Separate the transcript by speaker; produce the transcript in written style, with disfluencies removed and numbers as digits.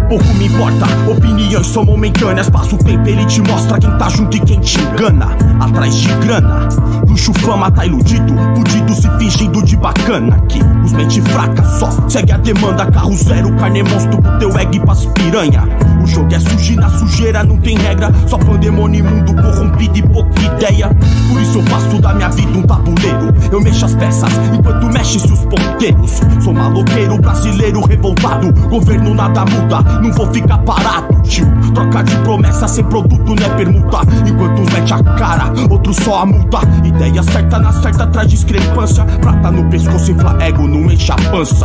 Speaker 1: pouco me importa, opiniões são momentâneas. Passa o tempo, ele te mostra quem tá junto e quem te engana. Atrás de grana, luxo, fama, tá iludido, fudido se fingindo de bacana. Que os mente fraca só segue a demanda. Carro zero, carne monstro pro teu egg e pras piranha. O jogo é sujo e na sujeira não tem regra. Só pandemônio imundo, corrompido e pouca ideia. Por isso eu faço da minha vida um tabuleiro. Eu mexo as peças enquanto mexe-se os ponteiros. Sou maloqueiro, brasileiro revoltado. Governo nada muda, não vou ficar parado, tio. Troca de promessa sem produto não é permuta. Enquanto uns mete a cara, outros só a multa. Ideia certa na certa traz discrepância. Prata no pescoço, infla ego, não enche a pança.